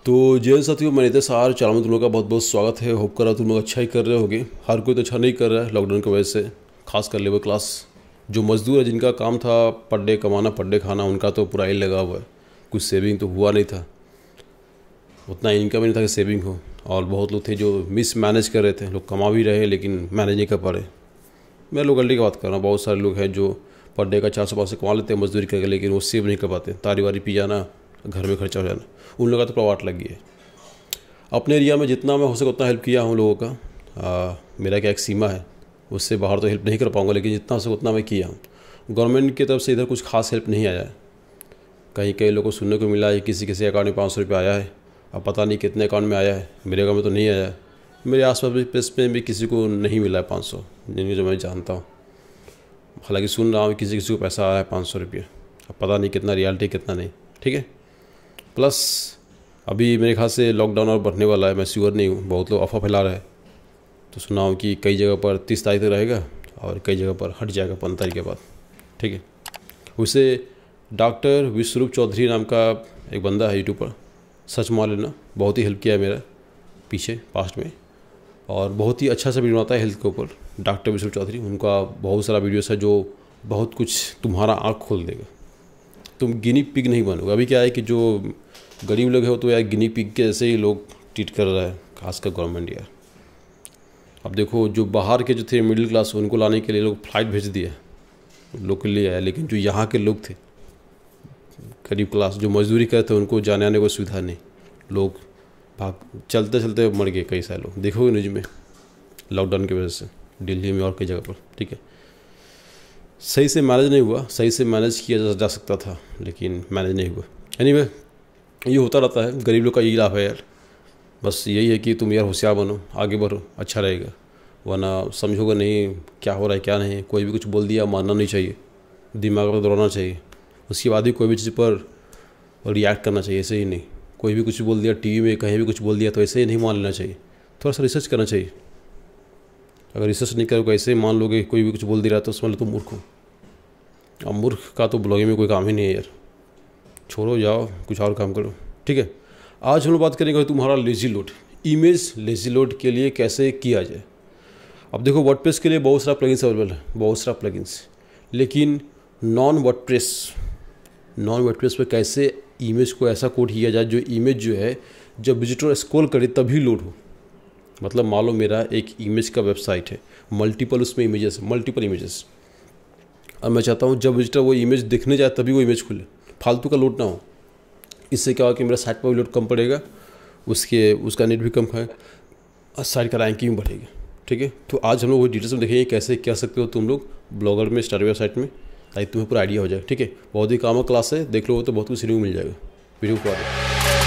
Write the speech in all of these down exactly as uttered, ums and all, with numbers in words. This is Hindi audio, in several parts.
तो जय साथियों, मैं नितेश आर चैनल में तुम लोग का बहुत बहुत स्वागत है। होप कर रहा तुम लोग अच्छा ही कर रहे होगे। हर कोई तो अच्छा नहीं कर रहा है लॉकडाउन की वजह से, खासकर लेबर क्लास जो मजदूर है, जिनका काम था पर डे कमाना पर डे खाना, उनका तो पूरा ही लगा हुआ है। कुछ सेविंग तो हुआ नहीं था, उतना इनकम ही नहीं था कि सेविंग हो। और बहुत लोग थे जो मिस मैनेज कर रहे थे, लोग कमा भी रहे लेकिन मैनेज नहीं कर पा रहे। मैं लोकलिटी की बात कर रहा हूँ। बहुत सारे लोग हैं जो पर डे का चार सौ पाँच सौ कमा लेते हैं मजदूरी करके, लेकिन वो सेव नहीं कर पाते। तारी वारी पी जाना, घर में खर्चा हो जाना, उन लोगों का तो प्रवाट लग गया है। अपने एरिया में जितना मैं हो सके उतना हेल्प किया हूँ लोगों का। आ, मेरा क्या एक सीमा है, उससे बाहर तो हेल्प नहीं कर पाऊँगा, लेकिन जितना हो सके उतना मैं किया हूँ। गवर्नमेंट की तरफ से इधर कुछ खास हेल्प नहीं आया है। कहीं कई लोगों को सुनने को मिला है किसी किसी अकाउंट में पाँच सौ रुपये आया है। अब पता नहीं कितने अकाउंट में आया है, मेरे अकाउंट में तो नहीं आया है। मेरे आसपास भी प्रेस में भी किसी को नहीं मिला है पाँच सौ, जिनकी जो मैं जानता हूँ। हालांकि सुन रहा हूँ किसी किसी को पैसा आया है पाँच सौ रुपये। अब पता नहीं कितना रियलिटी कितना नहीं। ठीक है। प्लस अभी मेरे ख्याल से लॉकडाउन और बढ़ने वाला है, मैं श्योर नहीं हूँ। बहुत लोग अफवाह फैला रहे हैं। तो सुना हूँ कि कई जगह पर तीस तारीख तक रहेगा और कई जगह पर हट जाएगा पंद्रह तारीख के बाद। ठीक है। उसे डॉक्टर विश्वरूप चौधरी नाम का एक बंदा है यूट्यूब पर, सच मान लेना, बहुत ही हेल्प किया है मेरा पीछे पास्ट में। और बहुत ही अच्छा सा वीडियो बनाता है हेल्थ के ऊपर, डॉक्टर विश्वरूप चौधरी। उनका बहुत सारा वीडियोस है जो बहुत कुछ तुम्हारा आँख खोल देगा। तुम गिनी पिग नहीं बनोगे। अभी क्या है कि जो गरीब लोग हैं वो तो यार गिनी पिग के जैसे ही लोग ट्रीट कर रहा है, खासकर गवर्नमेंट यार। अब देखो, जो बाहर के जो थे मिडिल क्लास, उनको लाने के लिए लोग फ्लाइट भेज दिए, लोग के लिए आया। लेकिन जो यहाँ के लोग थे गरीब क्लास, जो मजदूरी करते थे, उनको जाने आने को सुविधा नहीं। लोग भाग चलते चलते मर गए कई सारे लोग, देखोगे न्यूज में, लॉकडाउन की वजह से दिल्ली में और कई जगह पर। ठीक है। सही से मैनेज नहीं हुआ, सही से मैनेज किया जा सकता था लेकिन मैनेज नहीं हुआ। एनीवे, ये होता रहता है। गरीब लोग का यही लाभ है यार। बस यही है कि तुम यार होशियार बनो, आगे बढ़ो, अच्छा रहेगा। वरना समझोगे नहीं क्या हो रहा है क्या नहीं। कोई भी कुछ बोल दिया मानना नहीं चाहिए, दिमाग पर दौड़ाना चाहिए। उसके बाद ही कोई भी चीज़ पर रिएक्ट करना चाहिए। ऐसे ही नहीं, कोई भी कुछ बोल दिया टीवी में, कहीं भी कुछ बोल दिया तो ऐसे ही नहीं मान लेना चाहिए। थोड़ा सा रिसर्च करना चाहिए। अगर रिसर्च नहीं करोगे, ऐसे ही मान लोगे कोई भी कुछ बोल दे रहा है तो समझ लो तुम मूर्ख हो। अब मूर्ख का तो ब्लॉगिंग में कोई काम ही नहीं है यार। छोड़ो, जाओ कुछ और काम करो। ठीक है। आज हम लोग बात करेंगे तुम्हारा lazy load, image lazy load के लिए कैसे किया जाए। अब देखो, वर्डप्रेस के लिए बहुत सारा प्लगइन्स अवेलेबल है, बहुत सारा प्लगइन्स। लेकिन नॉन वर्डप्रेस नॉन वर्डप्रेस पे कैसे इमेज को ऐसा कोड किया जाए जो इमेज जो है जब विजिटर स्क्रॉल करे तभी लोड हो। मतलब मान लो मेरा एक इमेज का वेबसाइट है, मल्टीपल उसमें इमेजेस, मल्टीपल इमेजेस। अब मैं चाहता हूँ जब विजिटर वो इमेज देखने जाए तभी वो इमेज खुले, फालतू का लोड ना हो। इससे क्या होगा कि मेरा साइट पर भी लोड कम पड़ेगा, उसके उसका नेट भी कम है और साइट का रैंकिंग भी बढ़ेगा। ठीक है। तो आज हम लोग वो डिटेल्स में देखेंगे कैसे क्या सकते हो तुम लोग ब्लॉगर में, स्टार वेबसाइट में, ताकि तुम्हें पूरा आइडिया हो जाए। ठीक है। बहुत ही काम क्लास है, देख लो तो बहुत कुछ सीखने को मिल जाएगा। वीडियो को आगे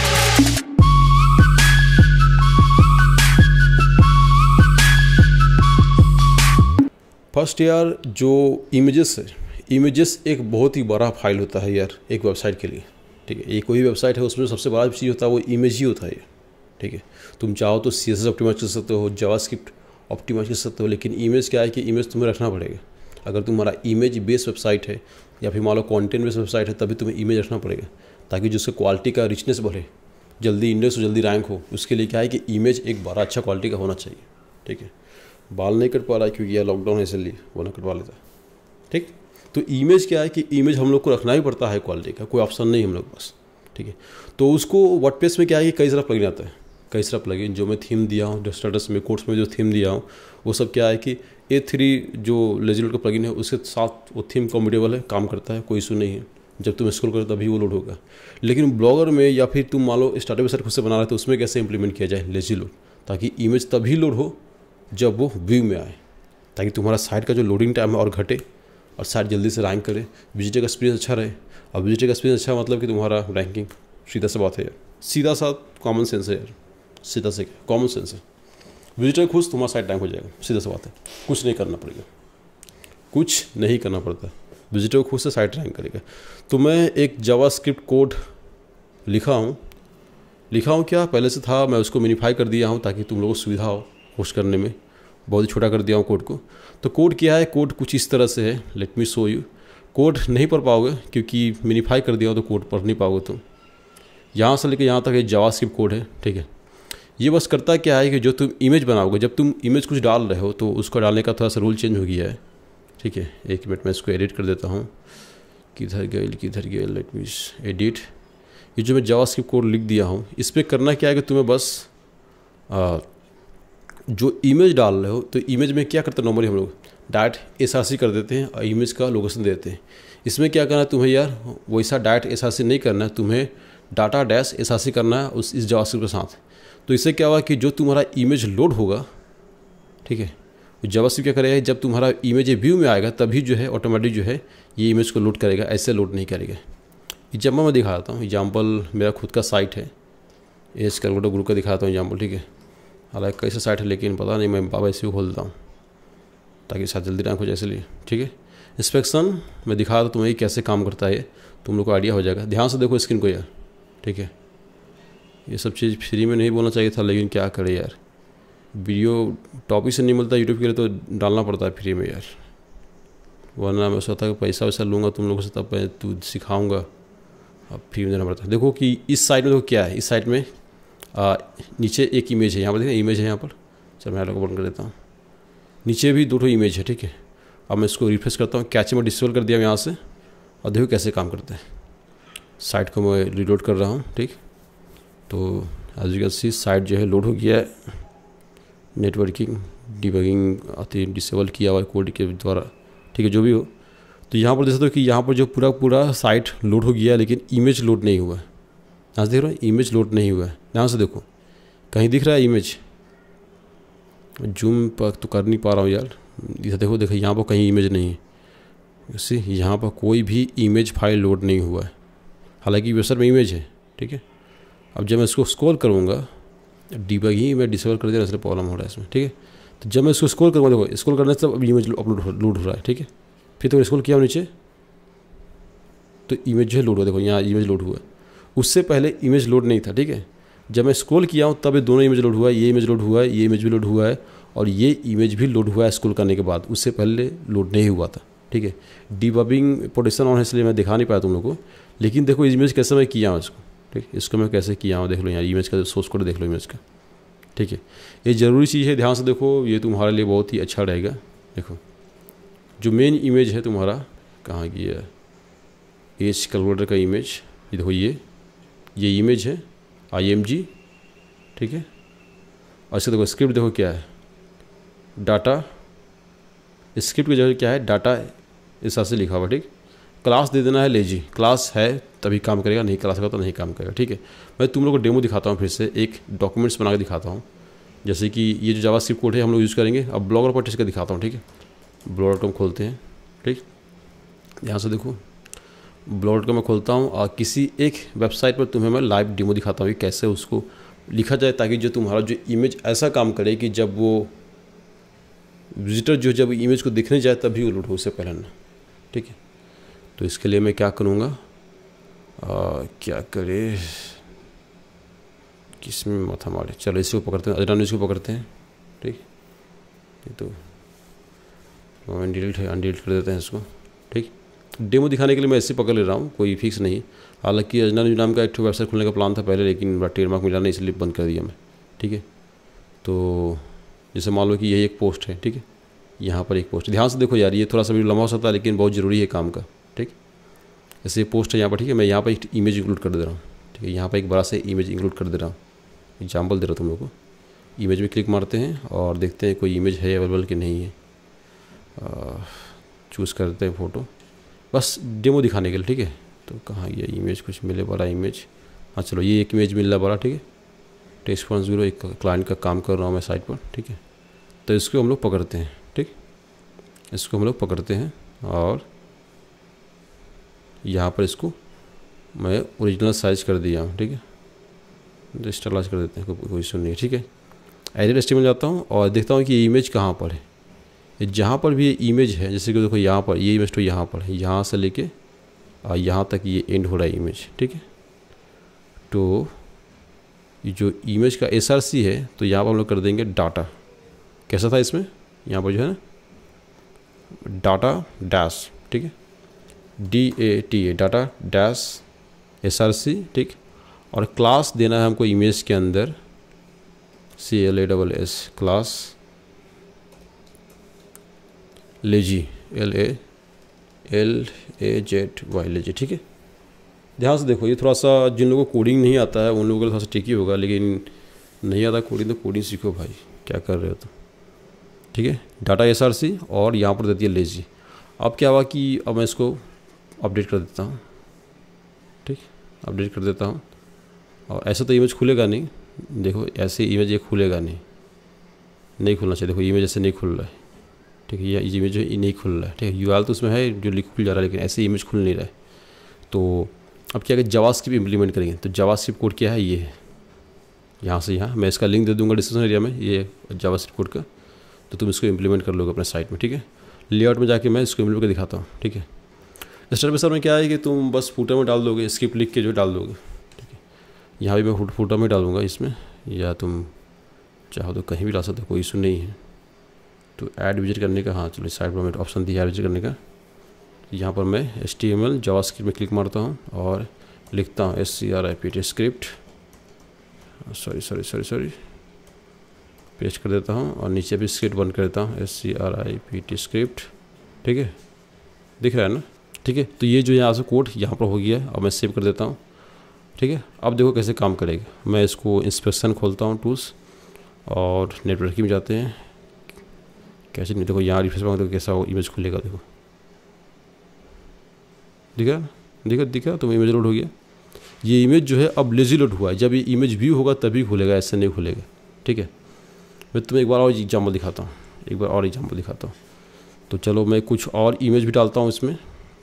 फर्स्ट यार, जो इमेजेस है, इमेजेस एक बहुत ही बड़ा फाइल होता है यार एक वेबसाइट के लिए। ठीक है। ये कोई वेबसाइट है उसमें सबसे बड़ा चीज़ होता है वो इमेज ही होता है। ठीक है। तुम चाहो तो सी एस एस ऑप्टिमाइज कर सकते हो, जावास्क्रिप्ट ऑप्टिमाइज कर सकते हो, लेकिन इमेज क्या है कि इमेज तुम्हें रखना पड़ेगा। अगर तुम्हारा इमेज बेस्ड वेबसाइट है या फिर मान लो कॉन्टेंट बेस्ड वेबसाइट है, तभी तुम्हें इमेज रखना पड़ेगा, ताकि जिससे क्वालिटी का रिचनेस बढ़े, जल्दी इंडेक्स हो, जल्दी रैंक हो। उसके लिए क्या है कि इमेज एक बड़ा अच्छा क्वालिटी का होना चाहिए। ठीक है। बाल नहीं कट पा रहा है क्योंकि यह लॉकडाउन है, इसलिए वरना कटवा लेता। ठीक। तो इमेज क्या है कि इमेज हम लोग को रखना ही पड़ता है क्वालिटी का, कोई ऑप्शन नहीं हम लोग पास। ठीक है। तो उसको वर्डप्रेस में क्या है कि कई सारा प्लगइन आता है, कई सारा प्लगइन जो मैं थीम दिया हूँ स्टेटस में, कोर्स में जो थीम दिया हूँ, वो सब क्या है कि ए थ्री जो लेजी लोड का प्लगइन है उसके साथ वो थीम कम्फर्टेबल है, काम करता है, कोई इशू नहीं है। जब तुम स्क्रॉल करो तभी वो लोड होगा। लेकिन ब्लॉगर में या फिर तुम मान लो स्टार्टअप वेबसाइट खुद से बना रहे तो उसमें कैसे इंप्लीमेंट किया जाए लेजी लोड, ताकि इमेज तभी लोड हो जब वो व्यू में आए, ताकि तुम्हारा साइट का जो लोडिंग टाइम है और घटे और साइट जल्दी से रैंक करे, विजिटर का एक्सपीरियंस अच्छा रहे। अब विजिटर का एक्सपीरियंस अच्छा मतलब कि तुम्हारा रैंकिंग, सीधा सा बात है यार, सीधा सा कॉमन सेंस है यार, सीधा से कॉमन सेंस है। विजिटर खुश, तुम्हारा साइट रैंक हो जाएगा, सीधा सा बात है। कुछ नहीं करना पड़ेगा, कुछ नहीं करना पड़ता, विजिटर खुद से साइट रैंक करेगा। तो मैं एक जावास्क्रिप्ट कोड लिखा हूँ लिखा हूँ क्या पहले से था, मैं उसको मिनीफाई कर दिया हूँ ताकि तुम लोगों को सुविधा हो पोस्ट करने में। बहुत ही छोटा कर दिया हूँ कोड को। तो कोड क्या है, कोड कुछ इस तरह से है, let me show you. Code नहीं पढ़ पाओगे क्योंकि मिनीफाई कर दिया हो तो कोड पढ़ नहीं पाओगे तुम। यहाँ से लेके यहाँ तक ये जावास्क्रिप्ट कोड है, ठीक है। ये बस करता क्या है कि जो तुम इमेज बनाओगे, जब तुम इमेज कुछ डाल रहे हो तो उसको डालने का थोड़ा सा रूल चेंज हो गया है, ठीक है। एक मिनट में इसको एडिट कर देता हूँ, किधर गए किधर गए, लेट मी एडिट। ये जो मैं जावास्क्रिप्ट कोड लिख दिया हूँ, इस पर करना क्या है कि तुम्हें बस आ, जो इमेज डाल रहे हो तो इमेज में क्या करते हैं नॉर्मली हम लोग डायरेक्ट एस आर सी कर देते हैं और इमेज का लोकेशन देते हैं। इसमें क्या करना है तुम्हें यार, वैसा डायरेक्ट एस आर सी नहीं करना है, तुम्हें data dash S R C करना है उस इस जावास्क्रिप्ट के साथ। तो इससे क्या हुआ कि जो तुम्हारा इमेज लोड होगा, ठीक है, जावास्क्रिप्ट क्या करेगा, जब तुम्हारा इमेज व्यू में आएगा तभी जो है ऑटोमेटिक जो है ये इमेज को लोड करेगा, ऐसे लोड नहीं करेगा। एग्जाम्पल मैं दिखाता हूँ, एग्जाम्पल मेरा खुद का साइट है, एज कैलकुलेटर ग्रुप का दिखाता हूँ एग्जाम्पल, ठीक है। हालांकि कैसा साइट है लेकिन पता नहीं, मैं बाबा इसी को खोल देता हूँ ताकि शायद जल्दी रैंक हो जाए, इसलिए ठीक है। इंस्पेक्शन मैं दिखा दूँ तुम्हें कैसे काम करता है, तुम लोग को आइडिया हो जाएगा। ध्यान से देखो स्क्रीन को यार, ठीक है। ये सब चीज़ फ्री में नहीं बोलना चाहिए था, लेकिन क्या करे यार, वीडियो टॉपिक से नहीं मिलता यूट्यूब के लिए तो डालना पड़ता है फ्री में यार, वरना मैं सोचता कि पैसा वैसा लूँगा तुम लोगों से तब मैं तू सिखाऊँगा, अब फ्री में देना पड़ता है। देखो कि इस साइड में देखो क्या है, इस साइड में आ, नीचे एक इमेज है, यहाँ पर देखिए इमेज है यहाँ पर, चल मैं लोग बंद कर देता हूँ। नीचे भी दो ठो इमेज है, ठीक है। अब मैं इसको रिफ्रेश करता हूँ, कैचे में डिसेबल कर दिया यहाँ से, और देखो कैसे काम करता है। साइट को मैं रिलोड कर रहा हूँ, ठीक। तो as you can see site जो है लोड हो गया है, नेटवर्किंग डिबगिंग आती डिसेबल किया हुआ कोड के द्वारा, ठीक है, जो भी हो। तो यहाँ पर देख सकते हो कि यहाँ पर जो पूरा पूरा साइट लोड हो गया है, लेकिन इमेज लोड नहीं हुआ है। यहाँ से देख रहे हो इमेज लोड नहीं हुआ है, यहाँ से देखो कहीं दिख रहा है इमेज, जूम पर तो कर नहीं पा रहा हूँ यार, इधर देखो देखो यहाँ पर कहीं इमेज नहीं है, इसी यहाँ पर कोई भी इमेज फाइल लोड नहीं हुआ है, हालांकि वेबसाइट में इमेज है, ठीक है। अब जब मैं इसको स्क्रॉल करूँगा, डिबग ही मैं डिसेबल कर दिया, इसलिए प्रॉब्लम हो रहा है इसमें, ठीक है। तो जब मैं इसको स्क्रॉल करूँगा, देखो स्क्रॉल करने से अब इमेज अपलोड लोड हो रहा है, ठीक है। फिर तो स्क्रॉल किया नीचे तो इमेज जो है लोड हुआ, देखो यहाँ इमेज लोड हुआ है, उससे पहले इमेज लोड नहीं था, ठीक है। जब मैं स्क्रॉल किया हूँ तब ये दोनों इमेज लोड हुआ है, ये इमेज लोड हुआ है, ये इमेज भी लोड हुआ है, और ये इमेज भी लोड हुआ है स्क्रॉल करने के बाद, उससे पहले लोड नहीं हुआ था, ठीक है। डिबगिंग प्रोटेक्शन ऑन है इसलिए मैं दिखा नहीं पाया तुम लोग को, लेकिन देखो इमेज कैसे मैं किया हूँ इसको, ठीक। इसको मैं कैसे किया हूँ देख लो, यहाँ इमेज का सोर्स कोड देख लो इमेज का, ठीक है। ये ज़रूरी चीज़ है, ध्यान से देखो, ये तुम्हारे लिए बहुत ही अच्छा रहेगा। देखो जो मेन इमेज है तुम्हारा कहाँ गया, एज कैलकुलेटर का इमेज, ये देखो ये ये इमेज है आई एम जी, ठीक है। और इसका देखो स्क्रिप्ट देखो क्या है, डाटा स्क्रिप्ट की जगह क्या है, डाटा इस हिसाब से लिखा हुआ, ठीक। क्लास दे देना है लेजी, क्लास है तभी काम करेगा, नहीं क्लास का तो नहीं काम करेगा, ठीक है। मैं तुम लोग को डेमो दिखाता हूँ, फिर से एक डॉक्यूमेंट्स बना के दिखाता हूँ, जैसे कि ये जो जावास्क्रिप्ट कोड है हम लोग यूज़ करेंगे। अब ब्लॉगर पर टेस्ट कर दिखाता हूँ, ठीक है। ब्लॉगर डॉट कॉम खोलते हैं, ठीक। यहाँ से देखो ब्लॉगर डॉट कॉम मैं खोलता हूँ, और किसी एक वेबसाइट पर तुम्हें मैं लाइव डेमो दिखाता हूँ कि कैसे उसको लिखा जाए, ताकि जो तुम्हारा जो इमेज ऐसा काम करे कि जब वो विजिटर जो जब इमेज को देखने जाए तभी वो लोड हो, उससे पहले ना, ठीक है। तो इसके लिए मैं क्या करूँगा, क्या करे, किस में माथा मारे, चलो इसको पकड़ते हैं, अजरान इसको पकड़ते हैं, ठीक। ये तो अनडिलीट है, अनडिलीट कर देते हैं इसको, ठीक। डेमो दिखाने के लिए मैं ऐसे पकड़ ले रहा हूँ, कोई फिक्स नहीं। हालांकि अजनान नाम का एक वेबसाइट खोलने का प्लान था पहले, लेकिन बड़ा ट्रेडमार्क मिला नहीं, इसलिए बंद कर दिया मैं, ठीक है। तो जैसे मान लो कि यही एक पोस्ट है, ठीक है, यहाँ पर एक पोस्ट, ध्यान से देखो यार, ये थोड़ा सा वीडियो लंबा हो सकता है लेकिन बहुत ज़रूरी है काम का, ठीक। जैसे ये पोस्ट है यहाँ पर, ठीक है, मैं यहाँ पर एक इमेज इंक्लूड कर दे रहा हूँ, ठीक है। यहाँ पर एक बड़ा सा इमेज इंक्लूड कर दे रहा हूँ, एग्जाम्पल दे रहा हूँ तुम लोग को। इमेज में क्लिक मारते हैं और देखते हैं कोई इमेज है अवेलेबल कि नहीं है, चूज़ करते हैं फ़ोटो, बस डेमो दिखाने के लिए, ठीक है। तो कहाँ गया इमेज, कुछ मिले बड़ा इमेज, हाँ चलो ये एक इमेज मिल रहा बड़ा, ठीक है। टेस्ट वन जीरो एक क्लाइंट का काम कर रहा हूँ मैं साइट पर, ठीक है। तो इसको हम लोग पकड़ते हैं, ठीक, इसको हम लोग पकड़ते हैं और यहाँ पर इसको मैं ओरिजिनल साइज कर दिया हूँ, ठीक है। तो स्टाइलाइज कर देते हैं, कोई इशू नहीं है, ठीक है। एडिट एचटीएमएल में जाता हूँ और देखता हूँ कि ये इमेज कहाँ पर है, जहाँ पर भी ये इमेज है, जैसे कि देखो यहाँ पर ये इमेज तो यहाँ पर है, यहाँ से लेके यहाँ तक ये एंड हो रहा है इमेज, ठीक है। तो ये जो इमेज का एस आर सी है, तो यहाँ पर हम लोग कर देंगे डाटा, कैसा था इसमें, यहाँ पर जो है ना डाटा डैश, ठीक है, D A T A data dash S R C, ठीक। और क्लास देना है हमको इमेज के अंदर, C L A double S, class lazy, L A L A Z Y lazy, ठीक है। ध्यान से देखो, ये थोड़ा सा जिन लोगों को कोडिंग नहीं आता है उन लोगों को थोड़ा सा ट्रिकी होगा, लेकिन नहीं आता कोडिंग तो कोडिंग सीखो भाई, क्या कर रहे हो तुम, ठीक है। डाटा एस आर सी और यहाँ पर देती है लेजी। अब क्या हुआ कि अब मैं इसको अपडेट कर देता हूँ, ठीक, अपडेट कर देता हूँ। और ऐसा तो इमेज खुलेगा नहीं, देखो ऐसे इमेज ये खुलेगा नहीं, नहीं खुलना चाहिए। देखो इमेज ऐसे नहीं खुल रहा है, ठीक है, ये इमेज जो है नहीं खुल रहा है, ठीक है। यू आर एल तो उसमें है जो लिख खुल जा रहा है, लेकिन ऐसे इमेज खुल नहीं रहा है। तो अब क्या करें, जावास्क्रिप्ट इम्प्लीमेंट करेंगे। तो जावास्क्रिप्ट कोड क्या है, ये है, यहाँ से यहाँ मैं इसका लिंक दे दूँगा डिस्क्रिप्शन एरिया में, ये जावास्क्रिप्ट कोड का। तो तुम इसको इम्प्लीमेंट कर लोगे अपने साइट में, ठीक है। लेआउट में जाके मैं इसको इम्प्लीमेंट कर दिखाता हूँ, ठीक है। स्टार्ट पे सर में क्या है कि तुम बस फूटर में डाल दोगे, स्क्रिप्ट लिख के जो डाल दोगे, ठीक है। यहाँ भी मैं फूटर में डालूँगा इसमें, या तुम चाहो तो कहीं भी डाल सकते हो, कोई इशू नहीं है। तो ऐड विजिट करने का, हाँ चलो साइड पर ऑप्शन दिया है विजिट करने का। यहाँ पर मैं H T M L JavaScript में क्लिक मारता हूँ और लिखता हूँ S C R I P T script, sorry sorry sorry sorry paste कर देता हूँ और नीचे भी स्क्रिप्ट बंद कर देता हूँ, S C R I P T script, ठीक है, दिख रहा है ना, ठीक है। तो ये जो यहाँ से कोड यहाँ पर हो गया है, अब मैं सेव कर देता हूँ, ठीक है। अब देखो कैसे काम करेगा। मैं इसको इंस्पेक्शन खोलता हूँ टूल्स और नेटवर्किंग में जाते हैं, कैसे नहीं, देखो यहाँ रिफ्रेश मांगते कैसा वो इमेज खुलेगा, देखो दिखा दिखा दिखा तो इमेज लोड हो गया। ये इमेज जो है अब लेजी लोड हुआ है, जब ये इमेज व्यू होगा तभी खुलेगा, ऐसे नहीं खुलेगा, ठीक है। मैं तुम्हें एक बार और एग्जाम्पल दिखाता हूँ, एक बार और एग्जाम्पल दिखाता हूँ। तो चलो मैं कुछ और इमेज भी डालता हूँ इसमें,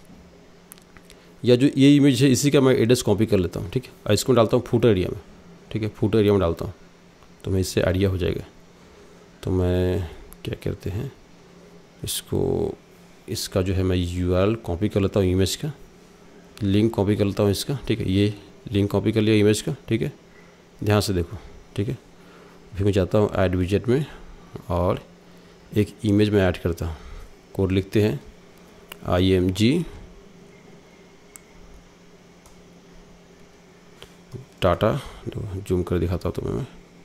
या जो ये इमेज है इसी का मैं एड्रेस कॉपी कर लेता हूँ, ठीक है। और इसको डालता हूँ फूटर एरिया में, ठीक है, फूटर एरिया में डालता हूँ, तो मैं इससे आइडिया हो जाएगा। तो मैं क्या कहते हैं इसको, इसका जो है मैं यू आर एल कॉपी कर लेता हूँ, इमेज का लिंक कॉपी कर लेता हूँ इसका, ठीक है। ये लिंक कॉपी कर लिया इमेज का, ठीक है, ध्यान से देखो, ठीक है। फिर मैं जाता हूँ ऐड विजेट में और एक इमेज में ऐड करता हूँ। कोड लिखते हैं I M G data, zoom कर दिखाता हूँ तुम्हें मैं,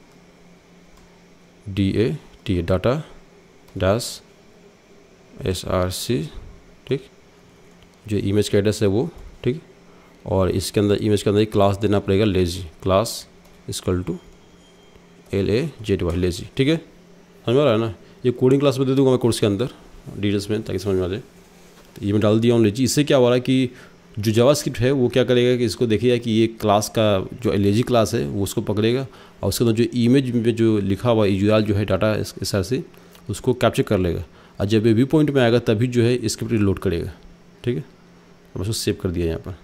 D A T A data dash S R C, ठीक, जो इमेज का एड्रेस है वो, ठीक। और इसके अंदर इमेज के अंदर एक क्लास देना पड़ेगा lazy, class equal to L A Z Y lazy, ठीक है, समझ में आ रहा है ना। ये कोडिंग क्लास में दे दूंगा मैं कोर्स के अंदर डिटेल्स में, ताकि समझ में आ जाए। तो ये मैं डाल दिया हूँ लेजी। इससे क्या हो रहा है कि जो जावास्क्रिप्ट है वो क्या करेगा कि इसको देखिएगा कि ये क्लास का जो लेजी क्लास है वो उसको पकड़ेगा, और उसके अंदर जो इमेज में जो लिखा हुआ यूआरएल जो है डाटा इस तरह से उसको कैप्चर कर लेगा, और जब ये व्यू पॉइंट में आएगा तभी जो है स्क्रिप्ट लोड करेगा, ठीक है। अब उसको सेव कर दिया यहाँ पर,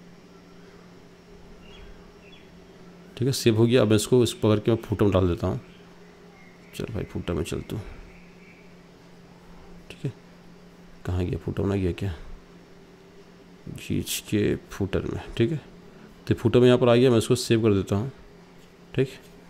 ठीक है, सेव हो गया। अब मैं इसको इस पकड़ के मैं फूटर में डाल देता हूँ। चल भाई फूटर में चलता हूँ, ठीक है, कहाँ गया फूटर में, गया क्या, खींच के फूटर में, ठीक है। तो फूटर में यहाँ पर आ गया, मैं इसको सेव कर देता हूँ, ठीक।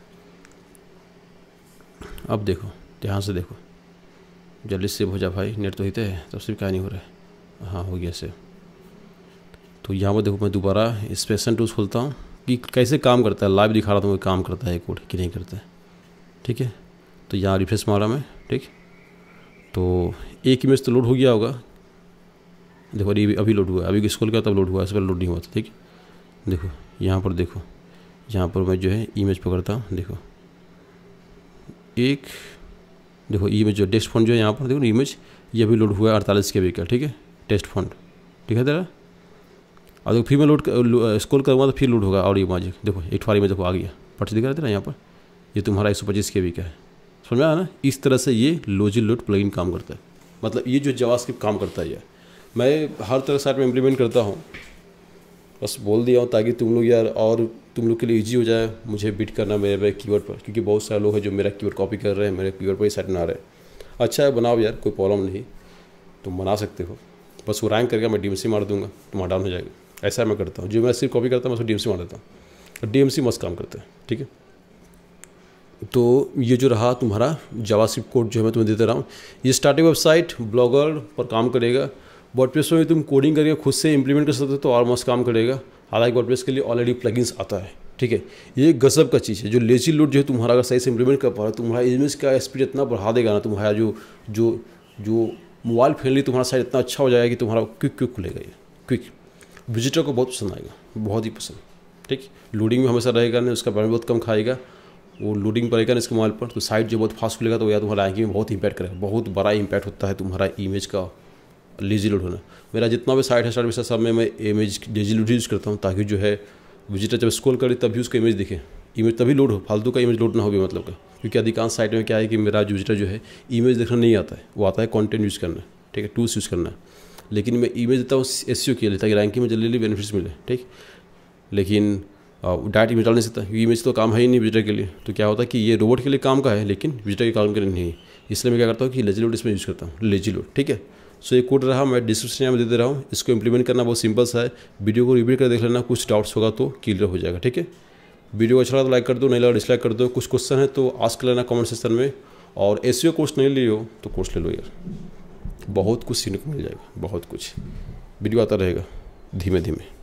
अब देखो ध्यान से देखो, जल्दी सेव हो जा भाई, नेट तो हिते है, तब से भी क्या नहीं हो रहा है, हाँ हो गया सेव। तो यहाँ पर देखो मैं दोबारा इंस्पेक्शन टूल्स खोलता हूँ कि कैसे काम करता है, लाइव दिखा रहा था वो काम करता है कोड कि नहीं करता है, ठीक है। तो यहाँ रिफ्रेश मारा मैं, ठीक। तो एक इमेज तो लोड हो गया होगा, देखो अभी अभी लोड हुआ, अभी स्क्रॉल किया तब लोड हुआ, इस पर लोड नहीं हुआ था, ठीक। देखो यहाँ पर देखो, यहाँ पर मैं जो है इमेज पकड़ता हूँ, देखो एक, देखो इमेज जो टेस्ट फॉन्ट जो है यहाँ पर देखो ना इमेज, ये अभी लोड हुआ है अड़तालीस के बी का, ठीक है, टेस्ट फॉन्ट, ठीक है तेरा। और देखो फिर मैं लोड स्क्रॉल करूँगा तो फिर लोड होगा, और ये मैजिक देखो एक फाइल में देखो आ गया, फट से दिखा रहा था यहाँ पर, ये तुम्हारा एक सौ पच्चीस के बी का है, समझ में आया ना। इस तरह से ये लोजी लोड प्लगइन काम करता है, मतलब ये जो जावास्क्रिप्ट काम करता है, ये मैं हर तरह साइट में इम्प्लीमेंट करता हूँ, बस बोल दिया हूँ ताकि तुम लोग यार और तुम लोग के लिए इजी हो जाए मुझे बीट करना मेरे मेरे कीवर्ड पर, क्योंकि बहुत सारे लोग हैं जो मेरा कीवर्ड कॉपी कर रहे हैं, मेरे कीवर्ड पर ही साइट बना रहे हैं। अच्छा है बनाओ यार, कोई प्रॉब्लम नहीं, तुम बना सकते हो, बस वो रैंक करके मैं डी एम सी मार दूंगा, तुम्हारा डाउन हो जाएगा। ऐसा मैं करता हूँ, जो मैं सिर्फ कॉपी करता हूँ मैं उसको डी एम सी मार देता हूँ, और डी एम सी मस्त काम करता है, ठीक है। तो ये जो रहा तुम्हारा जावास्क्रिप्ट कोड जो है मैं तुम्हें देते रहा हूँ, ये स्टार्टिंग वेबसाइट ब्लॉगर पर काम करेगा। वर्डप्रेस में तुम कोडिंग करके खुद से इंप्लीमेंट कर सकते हो तो और मस्त काम करेगा। हालांकि वर्डप्रेस के लिए ऑलरेडी प्लगइन्स आता है, ठीक है। ये गजब का चीज़ है जो लेजी लोड जो है तुम्हारा अगर सही से इम्प्लीमेंट कर पा रहा है, तुम्हारा इमेज का स्पीड इतना बढ़ा देगा ना, तुम्हारा जो जो जो मोबाइल फ्रेंडली तुम्हारा साइट इतना अच्छा हो जाएगा कि तुम्हारा क्विक क्विक खुलेगा, ये क्विक विजिटर को बहुत पसंद आएगा, बहुत ही पसंद। ठीक, लोडिंग में हमेशा रहेगा नहीं, उसका बैलेंस बहुत कम खाएगा, वो लोडिंग पर रहेगा ना इसके मोबाइल पर, तो साइट जो बहुत फास्ट खुलेगा तो या तुम्हारा रैंकिंग में बहुत इंपैक्ट करेगा। बहुत बड़ा इंपैक्ट होता है तुम्हारा इमेज का लेजी लोड होना। मेरा जितना भी साइट है स्टार्ट में सब में मैं इमेज लेजी लोड यूज़ करता हूँ, ताकि जो है विजिटर जब स्क्रॉल करे तभी उसको इमेज दिखे, इमेज तभी लोड हो, फालतू का इमेज लोड ना हो भी मतलब का। क्योंकि अधिकांश साइट में क्या है कि मेरा जो विजिटर जो है इमेज देखना नहीं आता है, वो आता है कंटेंट यूज़ करना, ठीक है, टूल्स यूज़ करना। लेकिन मैं इमेज देता हूँ एसईओ के लिए, ताकि रैंकिंग में जल्दी जल्दी बेनिफिट्स मिले। ठीक, लेकिन डायरेक्ट इमेज डाल नहीं सकता, क्योंकि इमेज तो काम है ही नहीं विजिटर के लिए। तो क्या होता है कि ये रोबोट के लिए काम का है लेकिन विजिटर के काम के लिए नहीं है। इसलिए मैं क्या करता हूँ कि लेजी लोड इसमें यूज़ करता हूँ, लेजी लोड। ठीक है, सो ये कोड रहा, मैं डिस्क्रिप्शन में दे दे रहा हूँ। इसको इंप्लीमेंट करना बहुत सिंपल सा है। वीडियो को रिपीट कर देख लेना, कुछ डाउट्स होगा तो क्लियर हो जाएगा। ठीक है, वीडियो अच्छा लगा तो लाइक कर दो, नहीं लगा डिसलाइक कर दो। कुछ क्वेश्चन है तो आस्क कर लेना कमेंट सेक्शन में। और एसईओ कोर्स नहीं लिए हो तो कोर्स ले लो यार, बहुत कुछ सीखने को मिल जाएगा, बहुत कुछ। वीडियो आता रहेगा धीमे धीमे।